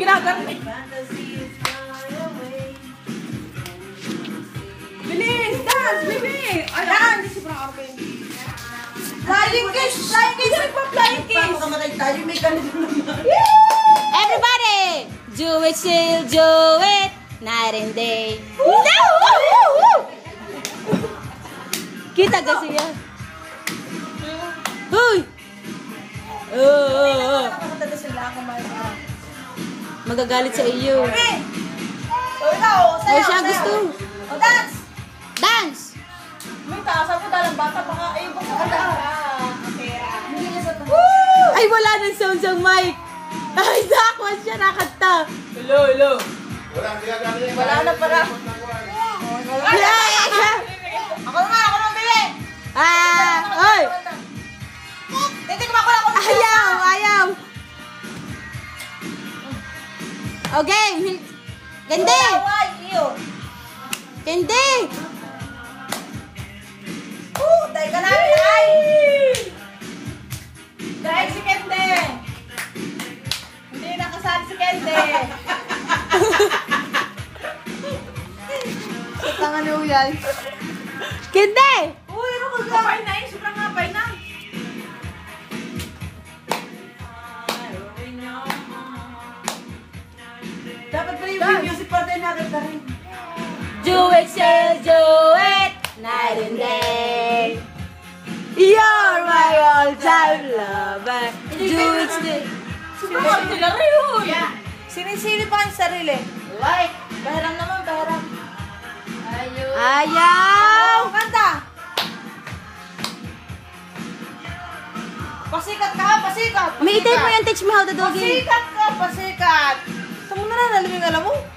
ginagamit. Bilis! Dance! Bilis! Dance! Flying kiss! Flying kiss! Flying kiss! Pagkamatay tayo, may ganito naman. Everybody! Do it, still do it. Night and day. No! Kita kasi yan. Huy! Nakakatala sila ako Magagalit sa iyo. O ikaw, Oh, siya gusto. O dance! Dance! May taasan ko dalang bata, baka ay baka Ay, wala nang sound sa mic. Ay, dakwan siya nakanta. Hello. Wala na para. Yeah! Ako na bili! Ay! Titigma ko lang kung Ayaw! Okay, Kendi! Iyo! Kendi! Tayo ka namin, ay! Dahil si Kende! Hindi nakasali si Kende! Sa tanga ni Uyay. Kendi! Uy, ano ka gawin na eh? Sobrang ngapay na. Dapat pa yung music partner natin pa rin. Do it, still do it. Night and day. You're my all-time lover. Do it, still. Sumakot nila rin. Sinisili pa ang sarili. Like, baharang naman, baharang. Ayaw! Kanta! Pasikat ka, pasikat! Umiitin mo yan, teach me how to do it. Pasikat ka, pasikat! Saan mo na nalaliming alam mo?